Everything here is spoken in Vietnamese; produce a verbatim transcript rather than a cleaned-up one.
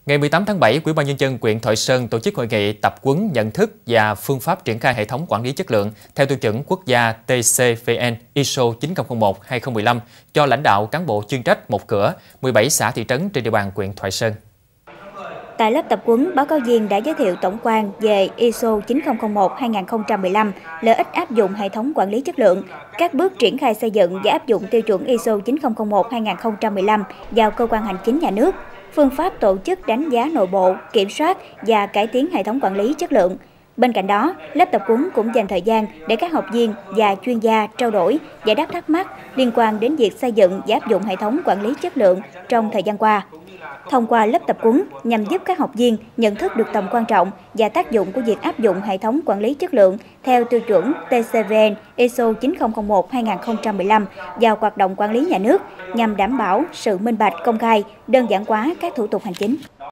Ngày mười tám tháng bảy, Ủy ban Nhân dân huyện Thoại Sơn tổ chức hội nghị tập huấn nhận thức và phương pháp triển khai hệ thống quản lý chất lượng theo tiêu chuẩn quốc gia T C V N I S O chín không không một hai không một năm cho lãnh đạo cán bộ chuyên trách một cửa mười bảy xã thị trấn trên địa bàn huyện Thoại Sơn. Tại lớp tập huấn, báo cáo viên đã giới thiệu tổng quan về I S O chín không không một hai không một năm, lợi ích áp dụng hệ thống quản lý chất lượng, các bước triển khai xây dựng và áp dụng tiêu chuẩn I S O chín không không một hai không một năm vào cơ quan hành chính nhà nước, phương pháp tổ chức đánh giá nội bộ, kiểm soát và cải tiến hệ thống quản lý chất lượng. Bên cạnh đó, lớp tập huấn cũng dành thời gian để các học viên và chuyên gia trao đổi, giải đáp thắc mắc liên quan đến việc xây dựng và áp dụng hệ thống quản lý chất lượng trong thời gian qua. Thông qua lớp tập huấn nhằm giúp các học viên nhận thức được tầm quan trọng và tác dụng của việc áp dụng hệ thống quản lý chất lượng theo tiêu chuẩn T C V N I S O chín không không một hai không một năm vào hoạt động quản lý nhà nước nhằm đảm bảo sự minh bạch, công khai, đơn giản hóa các thủ tục hành chính.